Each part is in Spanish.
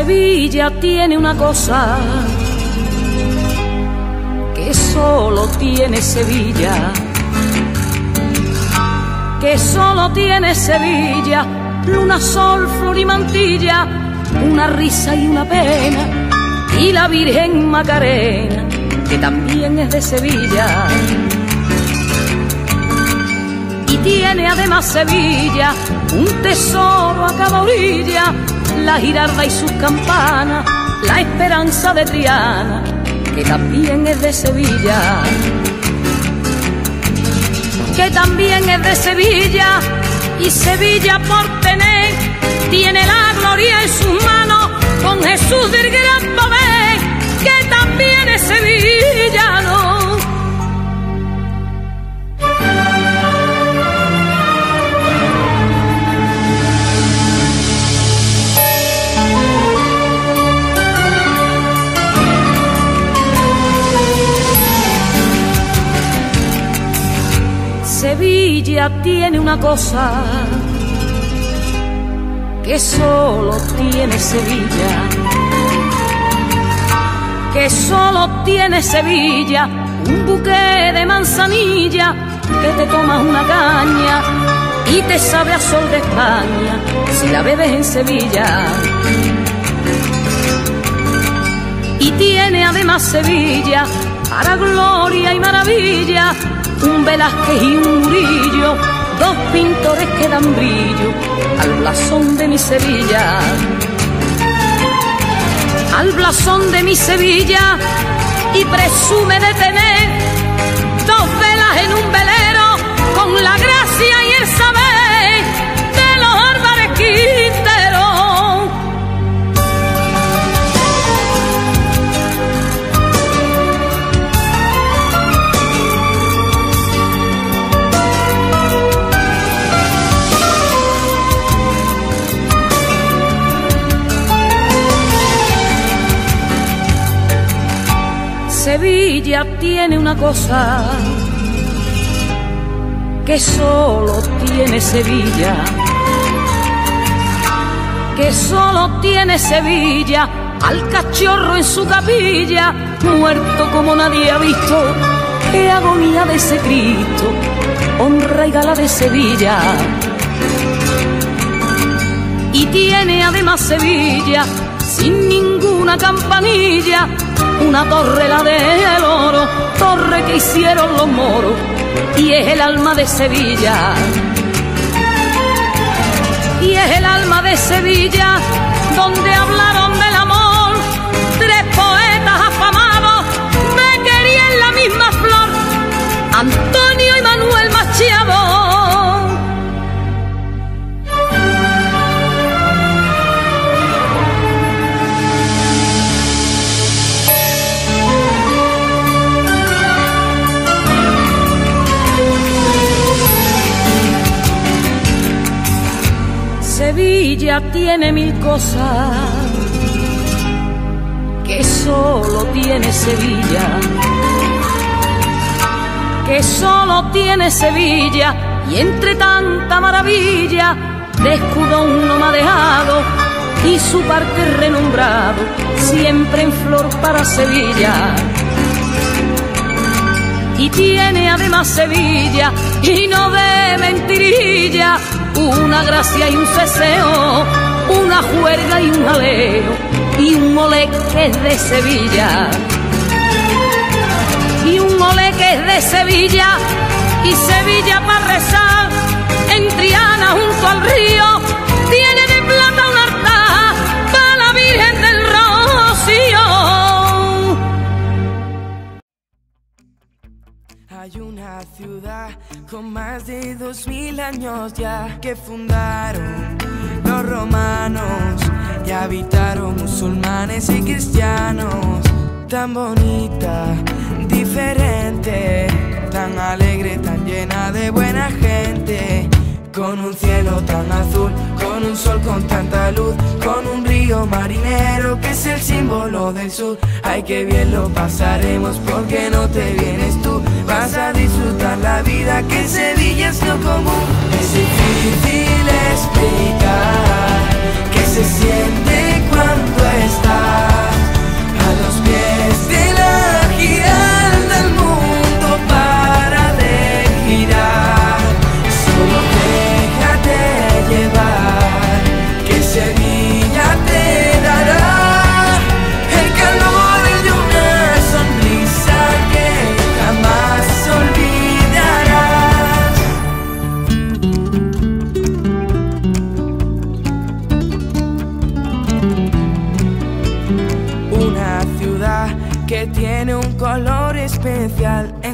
Sevilla tiene una cosa que solo tiene Sevilla, que solo tiene Sevilla: luna, sol, flor y mantilla, una risa y una pena, y la Virgen Macarena, que también es de Sevilla. Y tiene además Sevilla un tesoro a cada orilla: la Giralda y sus campanas, la Esperanza de Triana, que también es de Sevilla, que también es de Sevilla. Y Sevilla por tener tiene la gloria en sus manos, con Jesús del gran poder, que también es sevillano. Sevilla tiene una cosa que solo tiene Sevilla, que solo tiene Sevilla: un buque de manzanilla, que te tomas una caña y te sabe a sol de España si la bebes en Sevilla. Y tiene además Sevilla, para gloria y maravilla, un Velázquez y un Murillo, dos pintores que dan brillo al blasón de mi Sevilla, al blasón de mi Sevilla. Y presume de tener dos velas en un velero, con la gracia y el saber de los Álvarez Quintero. Sevilla tiene una cosa que solo tiene Sevilla, que solo tiene Sevilla: al cachorro en su capilla, muerto como nadie ha visto. ¡Qué agonía de ese Cristo! Honra y gala de Sevilla. Y tiene además Sevilla, sin ninguna campanilla, una torre, la del oro, torre que hicieron los moros, y es el alma de Sevilla. Y es el alma de Sevilla, donde hablaron del amor tres poetas afamados, Bequería en la misma flor, Antonio y Manuel Machado. Sevilla tiene mil cosas que solo tiene Sevilla, que solo tiene Sevilla. Y entre tanta maravilla, de escudón no me ha dejado, y su parque renombrado, siempre en flor para Sevilla. Y tiene además Sevilla, y no de mentirilla, una gracia y un ceseo, una juerga y un jaleo, y un olé que es de Sevilla, y un olé que es de Sevilla. Y Sevilla para rezar en Triana junto al río, tiene de plata un altar para la Virgen del Rocío. Hay una ciudad con más de 2000 años ya, que fundaron los romanos y habitaron musulmanes y cristianos. Tan bonita, diferente, tan alegre, tan llena de buena gente, con un cielo tan azul, con un sol con tanta luz, con un río marinero que es el símbolo del sur. Ay, qué bien lo pasaremos porque no te vienes tú, vas a disfrutar la vida que en Sevilla es lo común. Es difícil explicar qué se siente cuando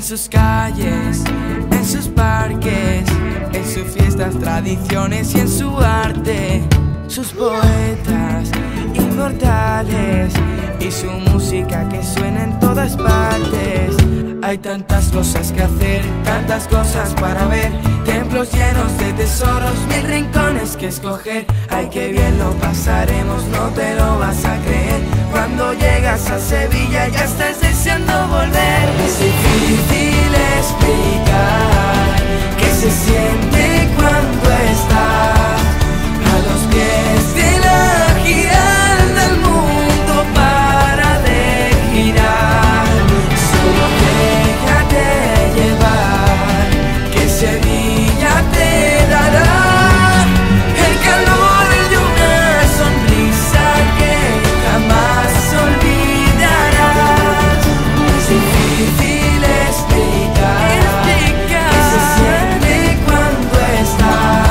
sus calles, en sus parques, en sus fiestas, tradiciones y en su arte. Sus poetas inmortales y su música que suena en todas partes. Hay tantas cosas que hacer, tantas cosas para ver, templos llenos de tesoros, mil rincones que escoger. Ay, qué bien lo pasaremos, no te lo vas a creer. Cuando llegas a Sevilla ya estás deseando volver. Es difícil explicar qué se siente cuando estás a los pies de la giralda, el mundo para de girar. Solo déjate llevar, que Sevilla te dará el calor de una sonrisa que jamás olvidarás. Es difícil explicar qué se siente cuando estás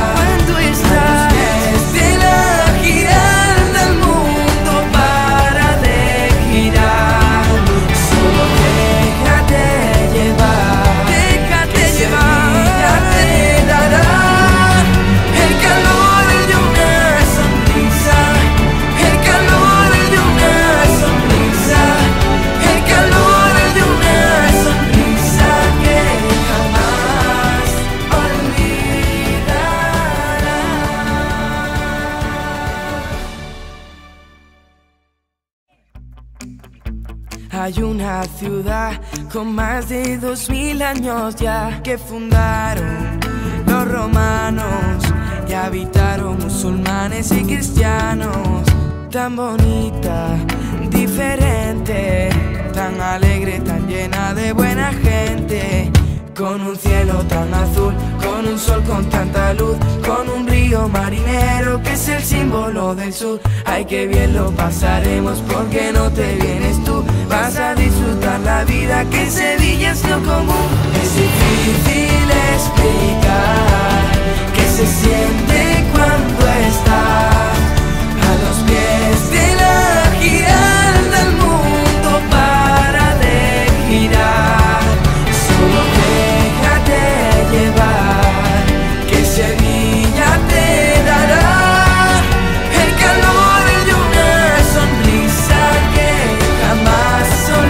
Hay una ciudad con más de 2000 años ya, que fundaron los romanos y habitaron musulmanes y cristianos. Tan bonita, diferente, tan alegre, tan llena de buena gente. Con un cielo tan azul, con un sol con tanta luz, con un río marinero que es el símbolo del sur. Ay, qué bien lo pasaremos porque no te vienes tú. Vas a disfrutar la vida, que en Sevilla es lo común. Es difícil explicar qué se siente cuando estás a los pies de la giralda, el mundo para de girar. Solo déjate llevar, que Sevilla te dará el calor de una sonrisa que jamás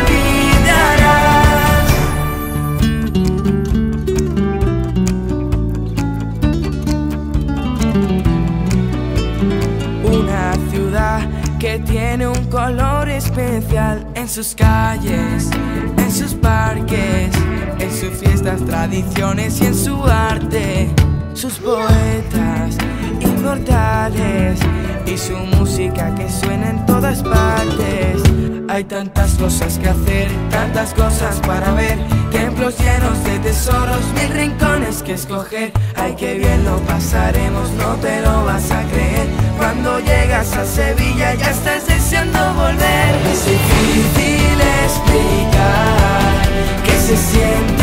olvidarás. Una ciudad que tiene un color especial en sus calles, en sus parques, en sus fiestas, tradiciones y en su arte. Sus poetas inmortales y su música que suena en todas partes. Hay tantas cosas que hacer, tantas cosas para ver, templos llenos de tesoros, mil rincones que escoger. Ay, qué bien lo pasaremos, no te lo vas a creer. Cuando llegas a Sevilla ya estás deseando volver. Es difícil explicar qué se siente